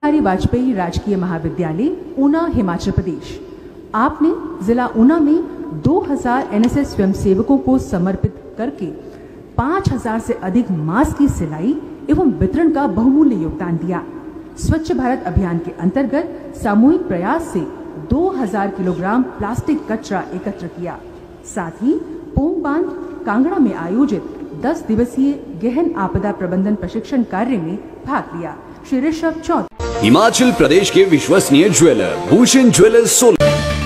बिहारी वाजपेयी राजकीय महाविद्यालय ऊना हिमाचल प्रदेश। आपने जिला ऊना में 2000 एनएसएस स्वयंसेवकों को समर्पित करके 5000 से अधिक मास्क की सिलाई एवं वितरण का बहुमूल्य योगदान दिया। स्वच्छ भारत अभियान के अंतर्गत सामूहिक प्रयास से 2000 किलोग्राम प्लास्टिक कचरा एकत्र किया। साथ ही पोंग बांध कांगड़ा में आयोजित 10 दिवसीय गहन आपदा प्रबंधन प्रशिक्षण कार्य में भाग लिया। श्री ऋषभ चौधरी। हिमाचल प्रदेश के विश्वसनीय ज्वेलर भूषण ज्वेलर्स सोलन।